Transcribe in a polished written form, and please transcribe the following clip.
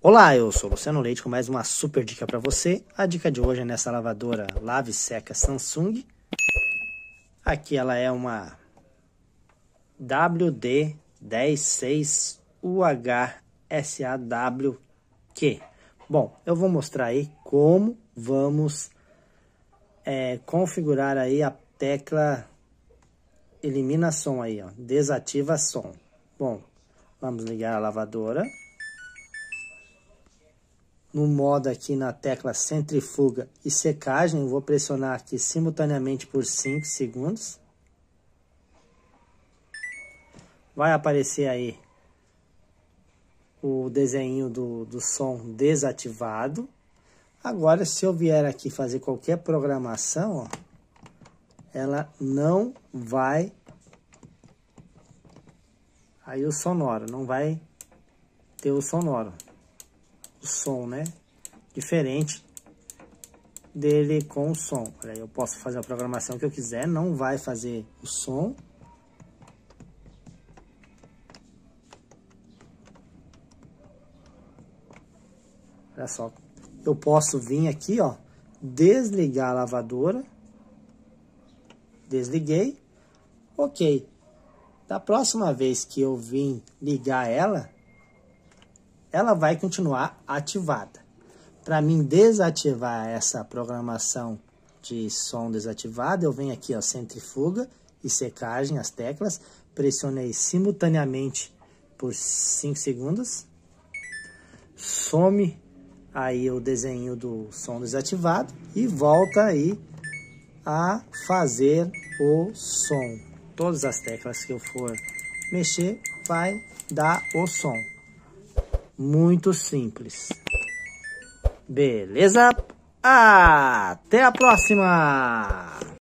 Olá, eu sou o Luciano Leite com mais uma super dica para você. A dica de hoje é nessa lavadora Lave Seca Samsung. Aqui ela é uma WD106UHSAWQ. Bom, eu vou mostrar aí como vamos configurar aí a tecla elimina som aí, ó, desativa som. Bom, vamos ligar a lavadora. No modo aqui na tecla centrifuga e secagem, eu vou pressionar aqui simultaneamente por 5 segundos. Vai aparecer aí o desenho do som desativado. Agora, se eu vier aqui fazer qualquer programação, ó, ela não vai... Aí o sonoro, não vai ter o sonoro. O som, né? Diferente dele com o som. Olha, eu posso fazer a programação que eu quiser, não vai fazer o som. Olha só, eu posso vir aqui, ó, desligar a lavadora. Desliguei. Ok. Da próxima vez que eu vim ligar ela vai continuar ativada. Para mim desativar essa programação de som desativada, eu venho aqui, ó, centrifuga e secagem, as teclas, pressionei simultaneamente por 5 segundos, some aí o desenho do som desativado e volta aí a fazer o som. Todas as teclas que eu for mexer, vai dar o som. Muito simples. Beleza? Até a próxima!